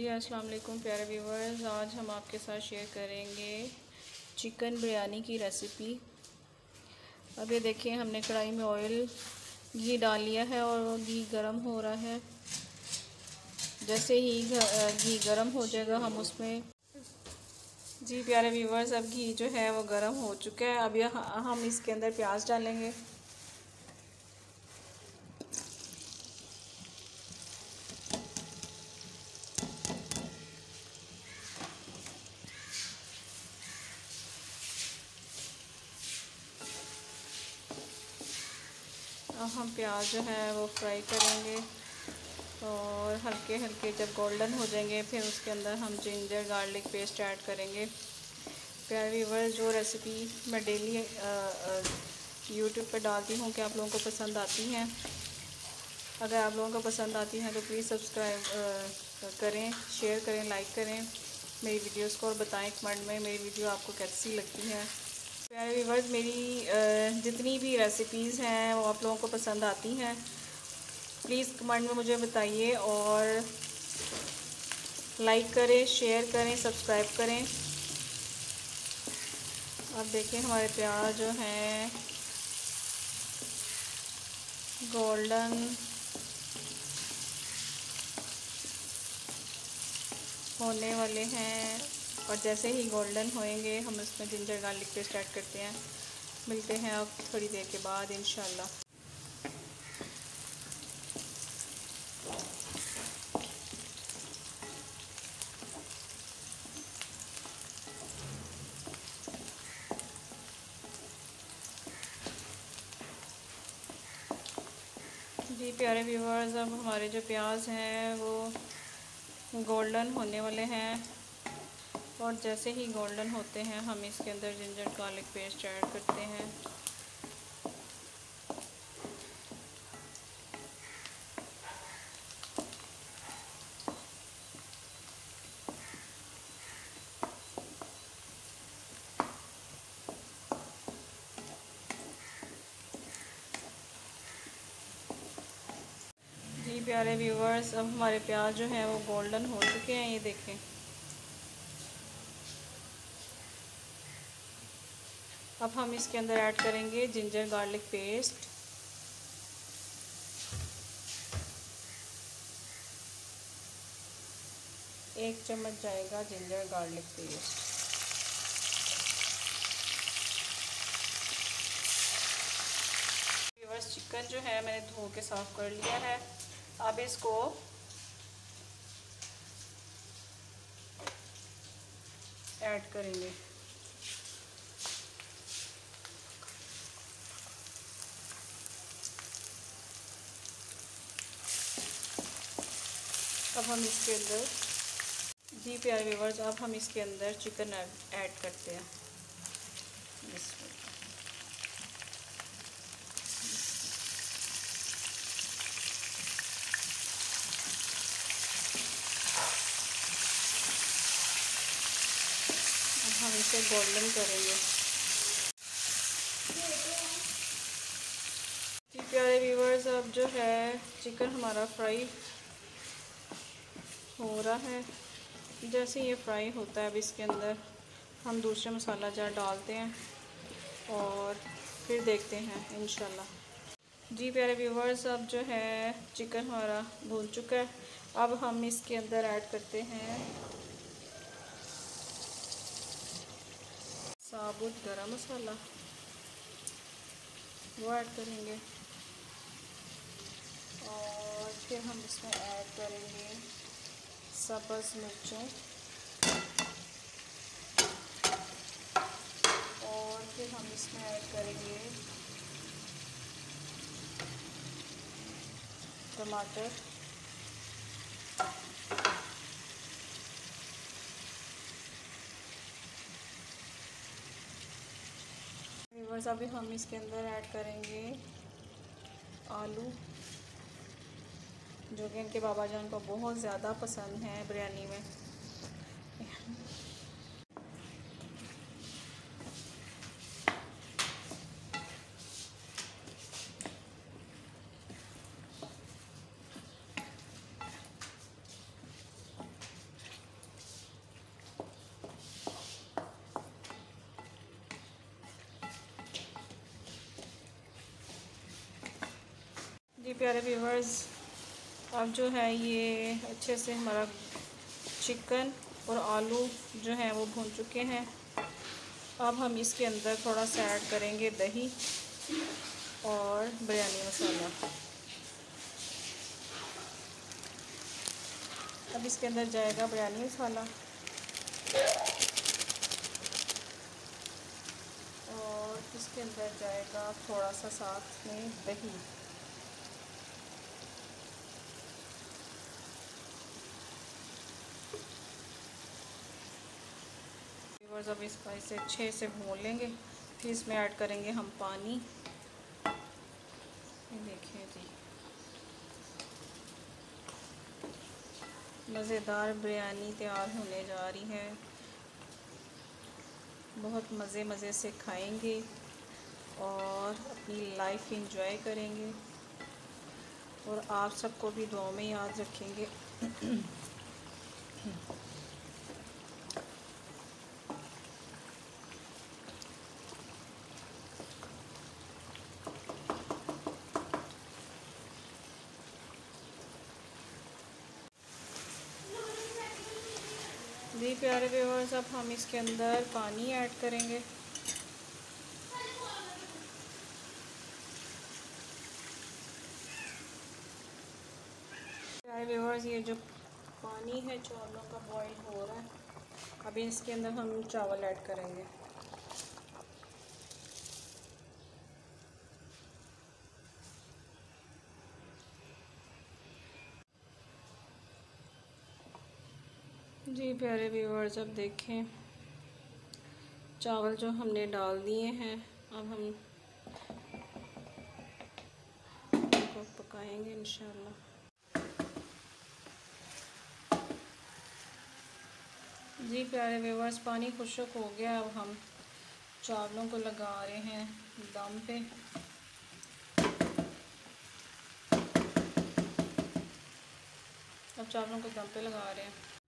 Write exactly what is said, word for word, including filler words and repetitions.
अस्सलाम वालेकुम प्यारे व्यूवर्स, आज हम आपके साथ शेयर करेंगे चिकन बिरयानी की रेसिपी। अब ये देखिए, हमने कढ़ाई में ऑयल घी डाल लिया है और वो घी गरम हो रहा है। जैसे ही घी गरम हो जाएगा हम उसमें जी प्यारे व्यूवर्स, अब घी जो है वो गरम हो चुका है। अब यह हम इसके अंदर प्याज डालेंगे। अब हम प्याज जो है वो फ्राई करेंगे और हल्के हल्के जब गोल्डन हो जाएंगे फिर उसके अंदर हम जिंजर गार्लिक पेस्ट ऐड करेंगे। प्यारे व्यूअर्स, जो रेसिपी मैं डेली यूट्यूब पर डालती हूँ कि आप लोगों को पसंद आती हैं। अगर आप लोगों को पसंद आती हैं तो प्लीज़ सब्सक्राइब करें, शेयर करें, लाइक करें मेरी वीडियोस को और बताएं कमेंट में मेरी वीडियो आपको कैसी लगती है। प्यारे व्यूअर्स, मेरी जितनी भी रेसिपीज़ हैं वो आप लोगों को पसंद आती हैं, प्लीज़ कमेंट में मुझे बताइए और लाइक करें, शेयर करें, सब्सक्राइब करें। अब देखिए, हमारे प्याज जो हैं गोल्डन होने वाले हैं और जैसे ही गोल्डन होएंगे हम इसमें जिंजर गार्लिक पेस्ट ऐड करते हैं। मिलते हैं अब थोड़ी देर के बाद इंशाल्लाह। जी प्यारे व्यूवर्स, अब हमारे जो प्याज हैं वो गोल्डन होने वाले हैं और जैसे ही गोल्डन होते हैं हम इसके अंदर जिंजर गार्लिक पेस्ट ऐड करते हैं। जी प्यारे व्यूवर्स, अब हमारे प्याज जो हैं वो गोल्डन हो चुके हैं, ये देखें। अब हम इसके अंदर ऐड करेंगे जिंजर गार्लिक पेस्ट। एक चम्मच जाएगा ginger garlic paste. Viewers, chicken जो है मैंने धो के साफ कर लिया है। अब इसको ऐड करेंगे। अब हम इसके अंदर जी प्यारे व्यूअर्स, अब हम इसके अंदर चिकन ऐड करते हैं। हम इसे गोल्डन करेंगे। जी प्यारे व्यूवर्स, अब जो है चिकन हमारा फ्राई हो रहा है। जैसे ये फ्राई होता है अब इसके अंदर हम दूसरे मसाला जार डालते हैं और फिर देखते हैं इंशाल्लाह। जी प्यारे व्यूवर्स, अब जो है चिकन हमारा भून चुका है। अब हम इसके अंदर ऐड करते हैं साबुत गरम मसाला, वो ऐड करेंगे और फिर हम इसमें ऐड करेंगे सब्ज़ मिर्चों और फिर हम इसमें ऐड करेंगे टमाटर व्यूअर्स। अभी हम इसके अंदर ऐड करेंगे आलू, जो कि इनके बाबा जान को बहुत ज़्यादा पसंद है बिरयानी में। जी प्यारे व्यूवर्स, अब जो है ये अच्छे से हमारा चिकन और आलू जो है वो भून चुके हैं। अब हम इसके अंदर थोड़ा सा ऐड करेंगे दही और बिरयानी मसाला। अब इसके अंदर जाएगा बिरयानी मसाला और इसके अंदर जाएगा थोड़ा सा साथ में दही। अब इसका इसे अच्छे से भून लेंगे, फिर इसमें ऐड करेंगे हम पानी। ये देखिए जी, मज़ेदार बिरयानी तैयार होने जा रही है। बहुत मज़े मज़े से खाएंगे और अपनी लाइफ एंजॉय करेंगे और आप सबको भी दुआ में याद रखेंगे। जी प्यारे व्यूअर्स, अब हम इसके अंदर पानी ऐड करेंगे। प्यारे व्यूअर्स, ये जो पानी है चावलों का बॉईल हो रहा है, अभी इसके अंदर हम चावल ऐड करेंगे। जी प्यारे व्यूअर्स, अब देखें चावल जो हमने डाल दिए हैं, अब हम इनको पकाएंगे इंशाल्लाह। जी प्यारे व्यूअर्स, पानी खुश्क हो गया। अब हम चावलों को लगा रहे हैं दम पे। अब चावलों को दम पे लगा रहे हैं।